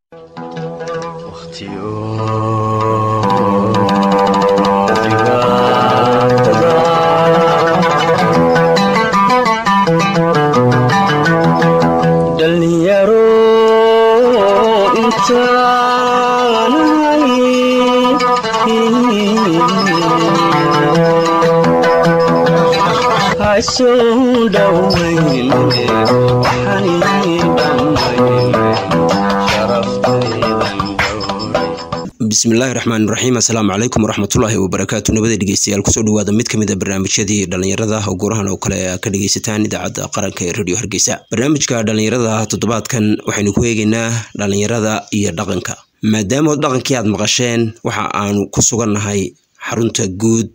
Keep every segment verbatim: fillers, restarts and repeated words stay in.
بسم الله الرحمن الرحيم. السلام عليكم ورحمة الله وبركاته. نبدأ دقيقتين كسر دواد ميت كم إذا برنامج هذه دلنيرة وجورهن أو كلا كدقيقتين إذا عاد قرن كراديو هرجيسة. برنامج كدلنيرة تطبيقات كان وحنكوي جنا دلنيرة يدقنك. ما دام دقنك ياد مغشين وحان كسرنا هاي حرونت جود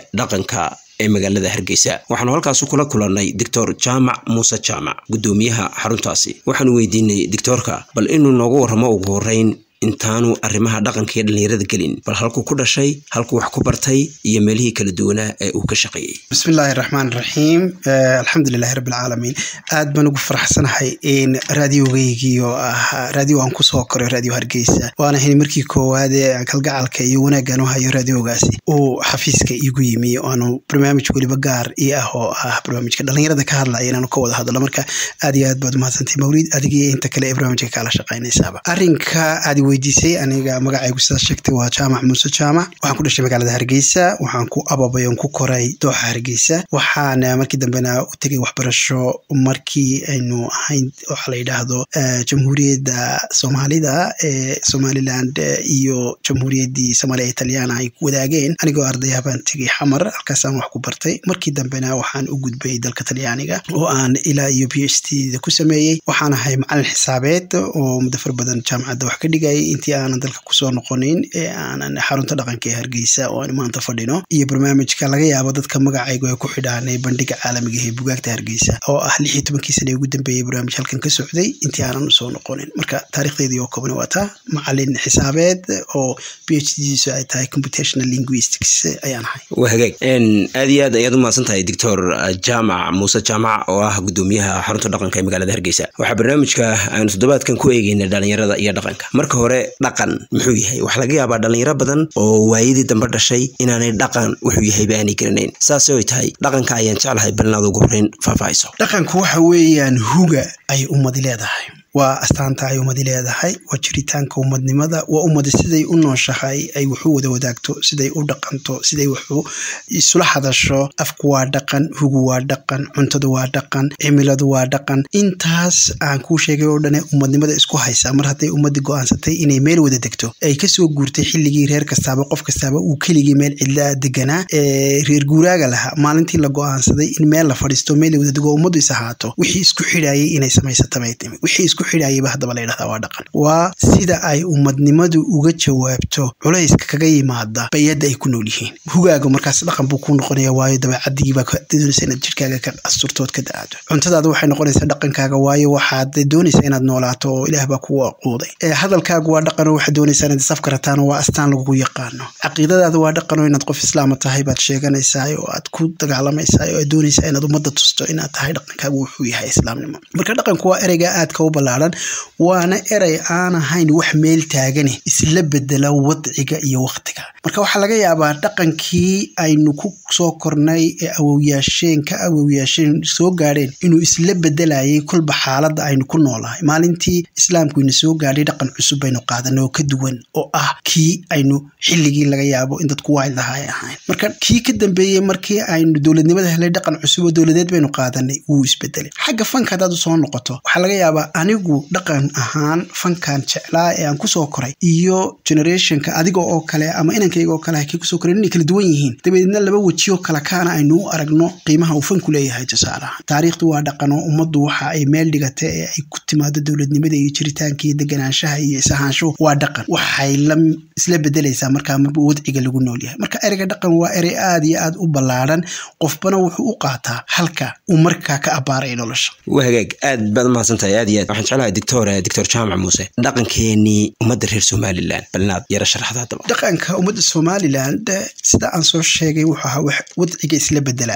دقنك. magaalada Hargeysa waxaan halkaas kula kulanay Doctor Jaamac Muuse Jaamac gudoomiyaha xaruntaasi waxaan weydiinay doctorka bal inuu noogu waramo ugu horeyn intaanu arrimaha dhaqanka ee dhalinyarada gelin bal halku ku dhashay halku wax ku bartay iyo meelihii kala duwana ee uu ka shaqeeyay. Bismillahir Rahmanir Rahim. Alxamdulillahi Rabbil Alamin. Aad baan ugu faraxsanahay in raadiyogeegiyo ah raadiyo aan ku soo koray raadiyo Hargeysa waana hin markii koowaad ee kalgacalka iyo wanaagan oo hayo raadiyogaasi oo xafiiska igu yimi oo aanu barnaamij waliba gaar ii ah oo ah barnaamijka dhalinyarada ka hadlaya inaan ka wada hadlo marka aad iyo aad baad mahadsantahay Mawlid adigii inta kale ee barnaamijka kala shaqeynaysaaba. Arrinka aad weydiisay aniga magacaygu sida sheegtay waa Jaamac Muuse Jaamac waxaan ku dhashay magaalada Hargeysa waxaan ku ababayon ku koray dooxa Hargeysa waxaan markii dambena u tagay waxbarasho markii aynu ahayn waxa la yiraahdo Jamhuuriyadda Soomaalida ee Somaliland iyo Jamhuuriyaddii Soomaaliya Talyaaniga ay wadaageen anigoo arday ah baan tagay Xamar halkaas aan wax ku bartay markii dambena waxaan u gudbay dalka Talyaaniga oo aan ilaa iyo PhD ku sameeyay waxaan ahay macallin xisaabeed oo muddo far badan jaamacadda wax ka dhigay intii aan dalka ku soo noqonin ee aan xarunta dhaqanka ee Hargeysa oo aan maanta fadhino iyo barnaamijka laga yaabo dadka magacaygu ay ku xidhaanay bandhiga caalamiga ee buugaagta Hargeysa oo ah lix iyo toban sano ugu dambeeyay barnaamij halkan ka socday intii aan soo noqonin marka taariikhdeedii oo kooban waata macallin xisaabeed oo PhD-diisu ay tahay computational linguistics ayaan ahay. wahagaag in aad iyo aad ayaad u maasantahay Doctor Jaamac Muuse Jaamac oo ah gudoomiyaha xarunta dhaqanka ee magaalada Hargeysa waxa barnaamijka aynu toddobaadkan ku eegaynaa dhalinyarada iyo dhaqanka marka hore dhaqan muxuu yahay wax laga yaabaa dhalinyaro badan oo waayidii dambe dhashay inaanay dhaqan wuxuu yahay baani garanayn saas oo tahay dhaqanka ayaan jeclahay balnaad ugu horeyn faahfaahiso. Dhaqanku waxa weeyaan huga ay ummad leedahay waa astaanta ay ummad leedahay waa jiritaanka ummadnimada waa ummad siday u nooshahay ay wuxuu wada wadaagto siday u dhaqanto siday wuxuu isla hadasho afku waa dhaqan hugu waa dhaqan cuntada waa dhaqan cimiladu waa dhaqan intaas aan ku sheegay oo dhan ummadnimada isku haysa mar haday ummadii go'aansatay inay meel wada degto ay ka soo guurtay xilligii reer kastaaba qof kastaaba uu keligii meel cidla deganaa ee reer guuraaga laha maalintii la go'aansaday in meel la fadhiisto meel wada dego ummadu is ahaato wixii isku xidhaayay inay samaysato maydnimo wixii isku xidhaayay hadaba la yiraahdaa waa dhaqan waa sida ay ummadnimadu uga jawaabto culayska kaga yimaada bay'ada ay ku nool yihiin hugaaga markaas dhaqan buu ku noqonayaa waayo dabeecadii baa ka doonaysaa inaad jirkaaga ka asturtood ka daado cuntadaadu waxay noqonaysaa dhaqankaaga waayo waxaad doonaysaa inaad noolaato oo Ilaah baa kugu aqooday ee hadalkaagu waa dhaqan oo waxaad doonaysaa inaad saf karataan waa astaan lagu yaqaano caqiidadaadu waa dhaqan oo inaad qof islaam tahay baad sheeganaysaa oo aad ku dagaalamaysaa oo aad doonaysaa inaad ummadda tusto inaad tahay dhaqankaagu wuxuu yahay islaamnimo marka dhaqanku waa ereyga aad ka u balaaran waana erey aan ahayn wax meel taagan isla bedela wadciga iyo waqtiga marka waxa laga yaabaa dhaqankii aynu ku soo kornay ee awowyaasheen ka awowyaasheen soo gaareen inuu isla bedelayay kulba xaaladda aynu ku noolahay maalintii islaamku ina soo gaadhay dhaqan cusub aynu qaadanay oo ka duwan oo ah kii aynu xilligii laga yaabo in dadku waay lahaay ahayn marka kii ka dambeeyay markii aynu dawladnimada helay dhaqan cusub oo dawladeed baynu qaadanay wuu isbedelay xagga fanka hadaad soo noqoto waxa laga yaabaa anigu dhaqan ahaan fankan jeclaa ee aan ku soo koray iyo generationka adiga oo kale ama inankayga oo kale ay ku soo koreen inay kala duwan yihiin dabeedna laba wajiyo kala kaana aynu u aragno qiimaha uu fanku leeyahay tusaalaha taariikhdu waa dhaqan oo ummaddu waxa ay meel dhigatay ee ay ku timaado dawladnimada iyo jiritaanka iyo deganaanshaha iyo isahaansho waa dhaqan waxay la isla bedelaysaa marka marba wadciga lagu nool yahay marka ereyga dhaqan waa erey aad iyo aad u ballaaran qofbana wuxuu u qaataa halka uu markaa ka abaaray nolosha. wahagaag aad baad mahadsantahay aad iyo aad waxaan jeclahay Doctor Doctor Jaamac Muuse dhaqankeeni ummadda reer Somaliland balnaad yara sharaxda dhaqanka ummadda Somaliland sida aan soo sheegay wuxuu ahaa wax wadciga isla bedelay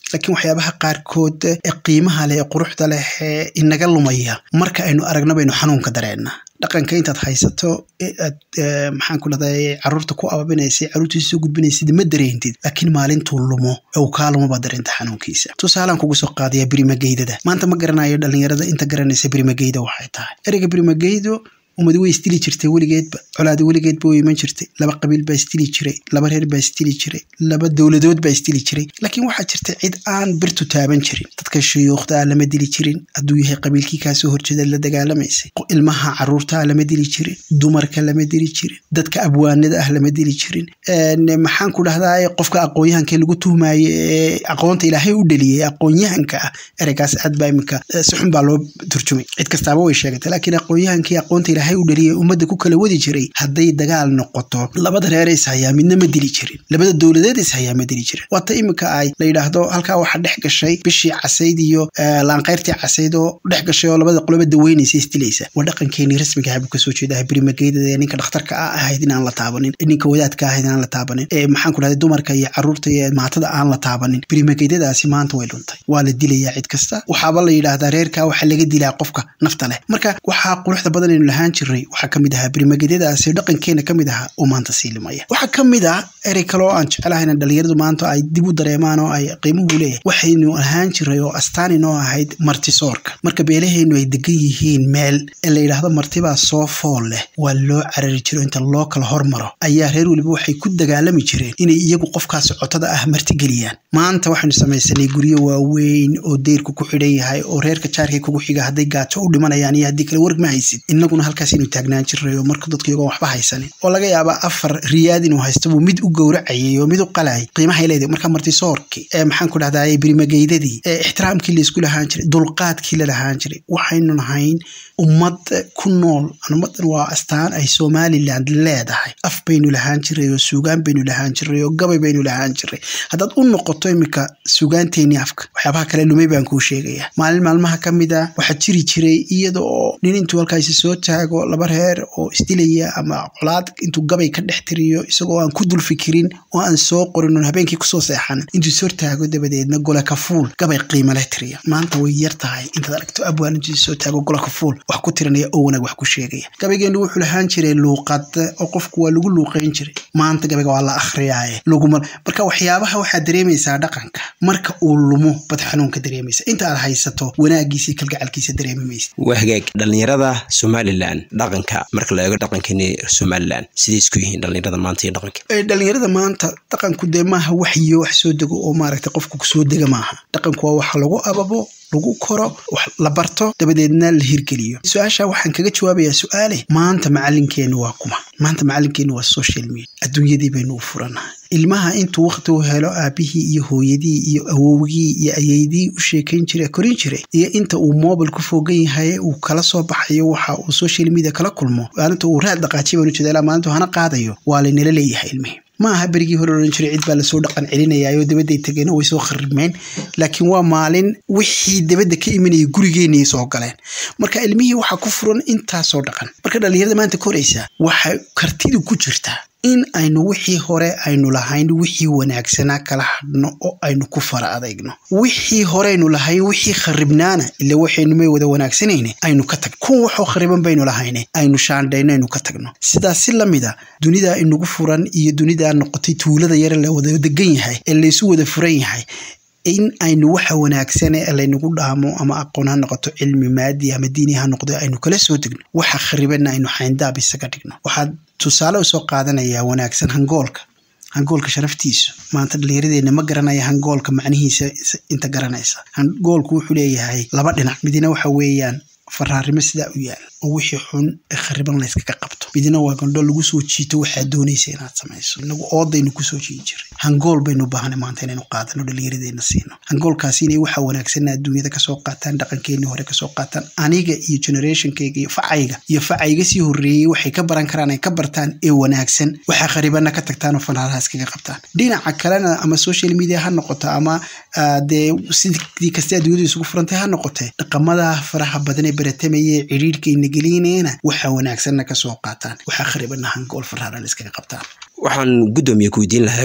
laakiin waxyaabaha qaarkood ee qiimaha leh ee quruxda leh ee inaga lumaya marka aynu aragno baynu xanuunka dareennaa dhaqanka intaad haysato aad maxaan ku dhahday caruurta ku ababinaysay caruurtiisa soo gudbinaysay ma dareentid laakiin maalintuu lumo oo kaa lumo baad dareenta xanuunkiisa tusaalaan kugu soo qaadaya birimageydada maanta ma garanayo dhalinyarada inta garanaysa birimageyda waxay tahay ereyga birimageydo umad way istili jirtay weligeedba colaad weligeedba way iman jirtay laba qabiil baa istili jiray laba reer baa istili jiray laba dowladood baa istili jiray laakiin waxaa jirta cid aan birtu taaban jirin dadka shuyuukhda lama dili jirin hadduu yahay qabiilkii kaa soo horjeeda la dagaalamaysay ilmaha caruurta lama dili jirin dumarka lama dili jirin dadka abwaanada ah lama dili jirin maxaan ku dhahdaa qofka aqoonyahanka lagu tuhmaayo ee aqoonta ilaahay u dhaliyay aqoonyahanka ah ereygaas aad baa iminka si xun baa loo turjumay cid kastaaba way sheegatay laakiin aqoonyahankii aqoonta ilaahay u dhaliyay ummadda ku kala wadi jiray hadday dagaal noqoto labada reer is hayaa midna ma dili jirin labada dowladeed is hayaa ma dili jirin waata iminka ay la yidhaahdo halkaa waxaa dhex gashay bishii casayd iyo laanqayrtii casayd oo dhex gashay oo labada qoloba daweynaysa isdilaysa waa dhaqankeenii rasmiga ah buu kasoo jeedaa birimageydada ninka dhakhtarka ah ahayd inaan la taabanin ninka wadaadka ahayd inaan la taabanin ee maxaan ku dhahday dumarka iyo caruurta iyo maatada aan la taabanin birimageydadaasi maanta way luntay waa la dilayaa cid kasta waxaaba la yidhaahdaa reerkaa waxaa laga dilaa qofka nafta leh marka waxaa quruxda badan aynu lahaan jiray waxaa kamid ahaa birimagedyadaasi dhaqankeena kamid ahaa oo maanta siilimaya waxaa kamid ah erey kale oo aan jecelahayn dhalinyaradu maanta ay dib u dareemaan oo ay qiimuhu leeyahay waxaynu ahaan jiray oo astaan inoo ahayd martisoorka marka beelaheennu ay degan yihiin meel ee la yidhaahdo martibaa soo fool leh waa loo carari jiro inta loo kala hormaro ayaa reer weliba waxay ku dagaalami jireen inay iyagu qofkaa socotada ah martigeliyaan maanta waxaynu samaysanay guryo waaweyn oo deyrku ku xidhan yahay oo reerka jaarkay kugu xiga hadday gaajo u dhimanayaan iyo haddii kale warg ma haysid innaguna halkaas inuu taagnaan jiray oo marka dadku iyagoon waxba haysanin oo laga yaaba afar riyaad inuu haysto buu mid u gowracayay oo mid u qalayay qiimahay leedahay marka martisoorkii ee maxaan ku dhahdaa birimageydadii ee ixtiraamkii la isku lahaan jiray dulqaadkii la lahaan jiray waxaynu nahayn ummad ku nool ummadan waa astaan ay Somaliland leedahay af baynu lahaan jiray oo suugaan baynu lahaan jiray oo gabay baynu lahaan jiray haddaad u noqoto imika suugaanteeni afka waxyaabaha kale lumay baan kuu sheegaya maalin maalmaha kamid ah waxaa jiri jiray iyada oo nin intuu halkaasi soo taago laba reer oo isdilaya ama colaad intuu gabay ka dhex tiriyo isagoo aan ku dul fikirin oo aan soo qorin oo habeenkii kusoo seexan intuu soo taago dabadeedna gola ka fuul gabay qiimo leh tiriya maanta way yar tahay intaad aragto abwaan intuu soo taago gola ka fuul wax ku tirinaya oo wanaag wax ku sheegaya gabaygeenu wuxuu lahaan jiray luuqad oo qofku waa lagu luuqeyn jiray maanta gabayga waa la akhriyaaye laguma marka waxyaabaha waxaa dareemaysaa dhaqanka marka uu lumo bad xanuunka dareemaysa inta aad haysato wanaagiisa kalgacalkiisa dareemi maysa waa hagaag dhalinyarada Somaliland dhaqanka marka la eego dhaqankeena Somaliland sidii isku yihiin dhalinyarada maanta iyo dhaqanka ee dhalinyarada maanta dhaqanku deemaha wax iyo wax soo dago oo maaragtay qofku ku soo daga maaha dhaqanku waa wax lagu ababo lagu koro wax la barto dabadeedna la hirgeliyo su'aasha waxaan kaga jawaabayaa su'aale maanta macalinkeenu waa kuma maanta macalinkeenu waa social media adduunyadii baynu u furanahay ilmaha intuu waqti u helo aabihii iyo hooyadii iyo awowgii iyo ayeydii u sheekayn jiray korin jiray iyo inta uu mobile ku fogan yahay uu kala soo baxayo waxa uu social media kala kulmo maalinta uu raad dhaqaajiyo baynu jeedala maalinta hana qaadayo waa la nala leeyahay ilmihi ma aha berigii hore oran jiray cid baa la soo dhaqan celinayaayo dibadda tageen way soo kharibmeen laakiin waa maalin wixii dibadda ka imanayay gurigeennii soo galeen marka ilmihii waxa ku furan inta soo dhaqan marka dhalinyarada maanta koraysa waxa kartidu ku jirtaa in aynu wixii hore aynu lahayn wixii wanaagsanaa kala hadhno oo aynu ku fara adeegno wixii hore aynu lahayn wixii kharibnaana ila waxaynu may wada wanaagsanayne aynu ka tag kuwa waxoo khariban baynu lahayne aynu shaandhayno aynu ka tagno sidaas si lamida dunida inagu furan iyo dunida noqotay tuulada yar la wada degan yahay ee la isu wada furan yahay in aynu waxa wanaagsan ee laynagu dhaamo ama aqoon ha noqoto cilmi maadi ama diini ha noqdo aynu kala soo degno waxa kharibana aynu xayndaab isaga dhigno waxa tusaale u soo qaadanaya wanaagsan hangoolka hangoolka sharaftiisu maanta dhalinyaradeena ma garanaya hangoolka macnihiisa inta garanaysa hangoolku wuxuu leeyahay laba dhinac midina waxa weeyaan faraarimo sida u yaal oo wixii xun khariban la iska qabto midina waa gandho lagu soo jiito waxa doonaysa inaad samayso inagu oodaynu ku soo jiin jiray hangool baynu baahnay maanta inaynu qaadano dhalinyaradeena siino hangoolkaasi inay waxa wanaagsan adduunyada ka soo qaataan dhaqankeena hore ka soo qaataan aniga iyo generationkayga iyo facayga iyo facayga si horeeyay waxay ka baran karaan ay ka bartaan ee wanaagsan waxa kharibana ka tagtaan oo fanaarahaas kaga qabtaan dhinaca kalena ama social media ha noqoto ama de sidii kasta adduunyada isugu furantay ha noqotay dhaqamada faraha badan ee baratamaya ciriirkayna gelinayna waxa wanaagsan ka soo qaataan waxa kharibana hangool faraara iskaga qabtaan waxaan gudoomiye ku weydiin lahaa oo kale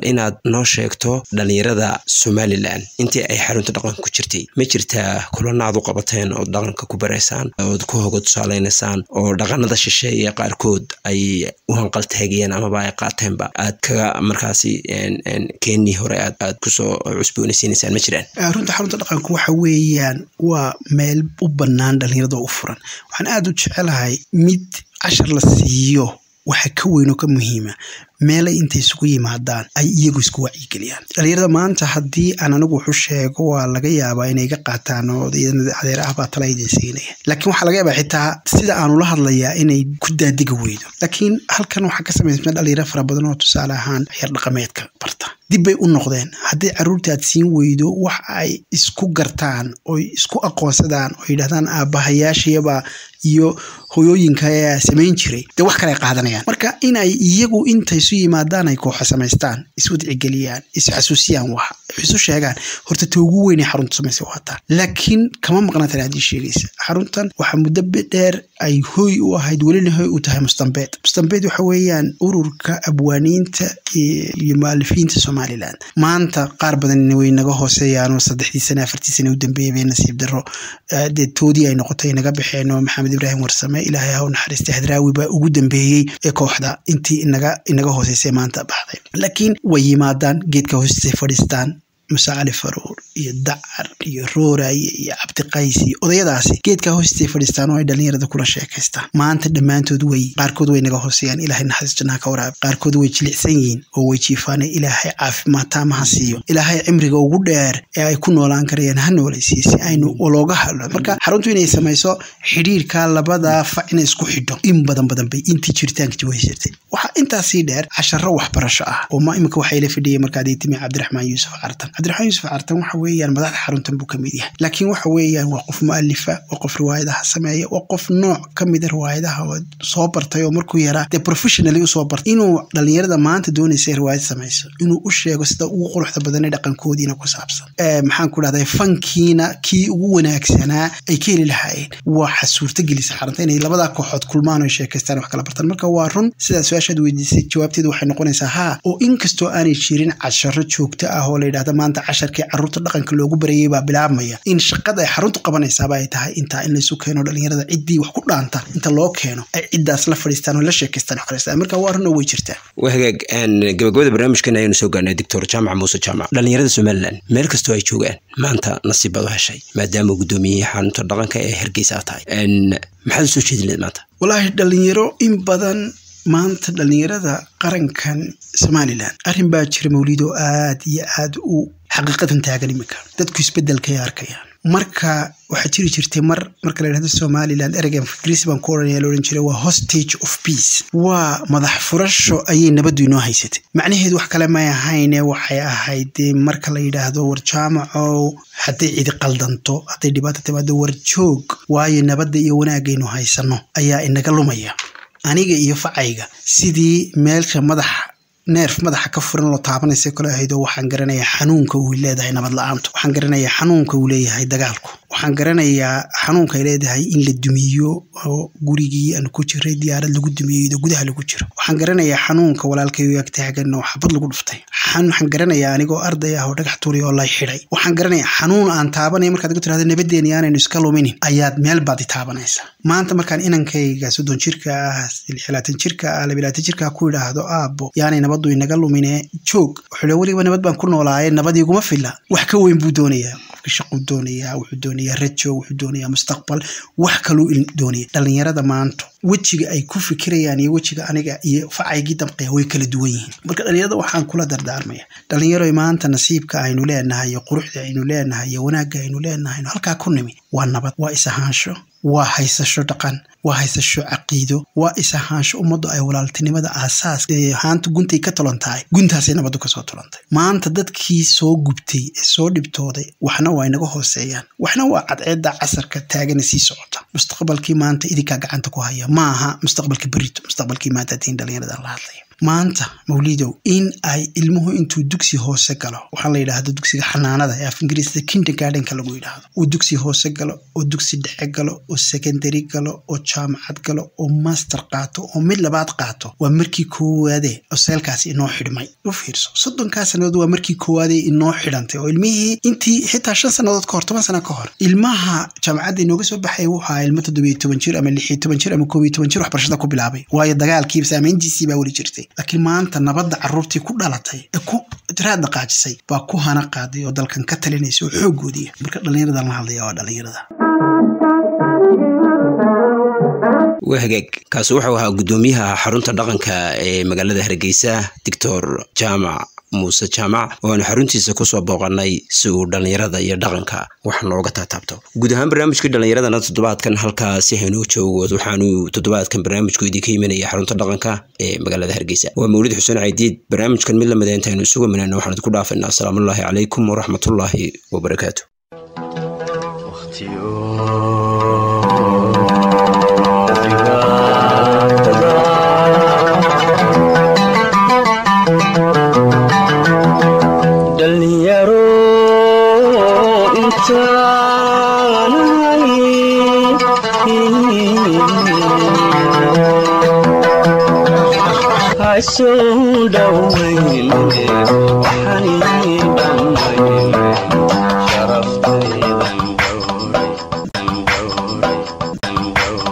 bal inaad noo sheegto dhalinyarada Somaliland intii ay xarunta dhaqanka ku jirtay ma jirtaa kulanaad u qabateen oo dhaqanka ku bareysaan oo ku hoga tusaaleynaysan oo dhaqanada shisheeye qaarkood ay u hanqal taagayeen ama ay qaateenba aad ka markaasi een keenii hore aad aad ku soo cusboonaysiinaysan ma jiraan runta xarunta dhaqanku waxa weeyaan waa meel u bannaan dhalinyarada u furan waxaan aad u jecelahay mid cashar la siiyo waxa ka weyn oo ka muhiima meel ay intay isugu yimaadaan ay iyagu isku wacyigeliyaan dhalinyarada maanta haddii aan anigu wuxuu sheego waa laga yaabaa inay ga qaataan oo adeer ah baa tala idinsiinaya laakiin waxaa laga yaabaa xitaa sida aanu la hadlayaa inay ku daadiga weydo laakiin halkan waxaa ka samaysma dhalinyaro fara badan oo tusaale ahaan ciyaar dhaqameedka barta dib bay u noqdeen haddii carruurta aad siin weydo wax ay isku gartaan oo isku aqoonsadaan oo yidhahdaan aabbahayaashayaba iyo hooyooyinka ayaa samayn jiray dee wax kale ay qaadanayaan marka in ay iyagu intay isu yimaadaan ay kooxa samaystaan iswadcigeliyaan isxasuusiyaan waxa isu sheegaan horta ta ugu weyn ee xarunta samaysa waataa laakiin kama maqnaatan haddii sheegaysa xaruntan waxaa muddo dheer ay hooy u ahayd welina hooy u tahay mustambeed mustambeed waxa weeyaan ururka abwaaniinta iyo mu'alifiinta Somaliland maanta qaar badan way naga hooseeyaan oo saddexdii sano afartii sano u dambeeyay nasiib darro dee toodii ay noqotay naga baxeen oo Maxamed Ibrahim Warsame ilaahay ha u naxariistay Hadraawi baa ugu dambeeyay ee kooxda intii inaga inaga hooseysay maanta baxday laakiin way yimaadaan geedka hoostiisa fadhiistaan Musa Ali Faruur iyo Dacar iyo Rooray iyo Cabdi Qays iyo odayadaasi geedka hoostiisa fadhiistaan oo ay dhalinyarada kula sheekaystaan maanta dhamaantood way qaarkood way naga hooseeyaan ilaahay naxariistana ka waraab qaarkood way jilicsan yihiin oo way jiifaan ilaahay caafimaad taamaha siiyo ilaahay cimriga ugu dheer ee ay ku noolaan karayaan ha noolaysiin si aynu looga hadlo marka xaruntu inay samayso xiriirka labada fac inay isku xidho in badan badan bay intii jiritaanka jawaaysatay waxa intaasii dheer casharro waxbarasho ah oo ma imika waxay la fidhiyay markaad ay timi Cabdiraxmaan Yuusuf Cartan Cabdiraxmaan Yuusuf Cartan waxa weeyaan madaxda xaruntan buu kamid yahay laakiin waxa weeyaan waa qof mu'alifa waa qof riwaayadaha sameeya waa qof nooc kamid ah riwaayadaha oo soo bartay oo markuu yaraa de professionally u soo bartay inuu dhalinyarada maanta doonaysa riwaayad sameeyso inuu u sheego sida ugu quruxda badan ee dhaqankoodiina ku saabsan ee maxaan ku dhahday fankiina kii ugu wanaagsanaa ay ka heli lahaayeen waxa suurta gelisa xarunta inay labada kooxood kulmaan oo sheekaystaan wax kala bartaan marka waa run sida su'aashaad weydiisay jawaabteedu waxay noqonaysaa ha oo inkastoo aanay jirin casharro joogto ah oo la yiraahdo maanta casharkii carruurta dhaqanka loogu barayay baa bilaabmaya in shaqada ay xaruntu qabanaysaaba ay tahay inta in la isu keeno dhalinyarada ciddii wax ku dhaanta inta loo keeno ay ciddaas la fadhiistaan oo la sheekaystaan wax kale marka waa run oo way jirtaa wahagaag aan gabagabada barnaamijkan aynu soo gaarnay Doctor Jaamac Muuse Jaamac dhalinyarada Somaliland meel kastoo ay joogaan maanta nasiib baad u heshay maadaama guddoomiyaha xarunta dhaqanka ee Hargeysa tahay in maxaad soo jeedinaysaa maanta wallahi dhalinyaro in badan maanta dhalinyarada qarankan Somaliland arrin baa jira mawlido aad iyo aad u xaqiiqatan taagan imika dadku isbedelka ay arkayaan marka waxa jiri jirtay mar marka la yiraahdo Somaliland ereygan Ingiriisi baan ku oranaya la oran jiray waa hostage of peace waa madax furasho ayay nabadu inoo haysatay macnaheedu wax kale ma ahayn waxay ahayd marka la yiraahdo war jaamaco haddii cid qaldanto haddii dhibaato timaado war joog waayo nabadda iyo wanaagaynu haysano ayaa inaga lumaya aniga iyo facayga sidii meelka madax neerf madaxa ka furan loo taabanaysa kale ahayd waxaan garanayaa xanuunka uu leeyahay nabad la'aantu waxaan garanayaa xanuunka uu leeyahay dagaalku waxaan garanayaa xanuunka ay leedahay in la dumiyo oo gurigii aan ku jiray diyaarad lagu dumiyo gudaha lagu jiro waxaan garanayaa xanuunka walaalkay uu agtaagan oo xabad lagu dhuftay waxaan garanayaa anigoo arday ah oo dhagax tuuray oo la xiray waxaan garanayaa xanuun aan taabanay markaad ku tiraahdo nabadeena yaanaynu iska luminin ayaad meel baad taabanaysaa maanta markaan inankayga soddon jirka ah lixdan jirka ah labaatan jirka ku yiraahdo aabo yaanay nabadu inaga lumine joog wuxuu waliba nabad baan ku noolaayay nabadii iguma filla wax ka weyn buu doonayaa shaqo doonayaa wuxuu doonayaa rajo wuxuu doonayaa mustaqbal wax kaloo doonaya dhalinyarada maanta wajiga ay ku fikirayaan iyo wajiga aniga iyo facaygii damqay way kala duwan yihiin marka dhalinyarada waxaan kula dardaarmaya dhalinyaro maanta nasiibka aynu leenahay iyo quruxda aynu leenahay iyo wanaagga aynu leenahay halka ku nimi waa nabad waa isahaansho waa haysasho dhaqan waa haysasho caqiido waa isahaansho ummadu ay walaaltinimada aasaas ee haanta guntay ka talantahay guntaasay nabadu ka soo talantay maanta dadkii soo gubtay ee soo dhibtooday waxna waa inaga hooseeyaan waxna waa cadceedda casarka taagan sii socota mustaqbalkii maanta idinka gacanta ku haya maaha mustaqbalkii berito mustaqbalkii maanta tiin dhalinyarada la hadlaya maanta mawliidow in ay ilmuhu intuu dugsi hoose galo waxa la yiraahdo dugsiga xanaanada ee af Ingiriisiga kindergarten-ka lagu yiraahdo oo dugsi hoose galo oo dugsi dhexe galo oo secondary galo oo jaamacad galo oo master qaato oo mid labaad qaato waa markii koowaade oo seelkaasi inoo xidhmay u fiirso soddonka sanadood waa markii koowaade inoo xidhantay oo ilmihii intii xitaa shan sanadood ka hor toban sano ka hor ilmaha jaamacadda inooga soo baxay waxa ilmo toddoba iyo toban jir ama lix iyo toban jir ama koob iyo toban jir waxbarashada ku bilaabay waayo dagaalkii saameyntiisii baa wali jirtay laakiin maanta nabadda carruurtii ku dhalatay ee ku tiraad dhaqaajisay baa ku hana qaaday oo dalkan ka talinaysa xoogoodii marka dhalinyarada la hadlaya waa dhalinyarada wahagaag kaas wuxuu ahaa gudoomiyaha xarunta dhaqanka ee magaalada Hargeysa Doctor Jaamac Muuse Jaamac oo aan xaruntiisa ku soo booqanay si uu dhalinyarada iyo dhaqanka wax looga taabto guud ahaan barnaamijka dhalinyarada toddobaadkan halkaasi haynu joogo waxaanu toddobaadkan barnaamijku idin ka imanaya xarunta dhaqanka ee magaalada Hargeysa waa Mawlid Xuseen Caydiid barnaamijkan mid la mideyntaaynu isugu manayno waxaan ku dhaafanaa assalaamu alaykum wa rahmatullahi wa barakaatuh So dawayne waxaan idin dhammayn sharaftaydan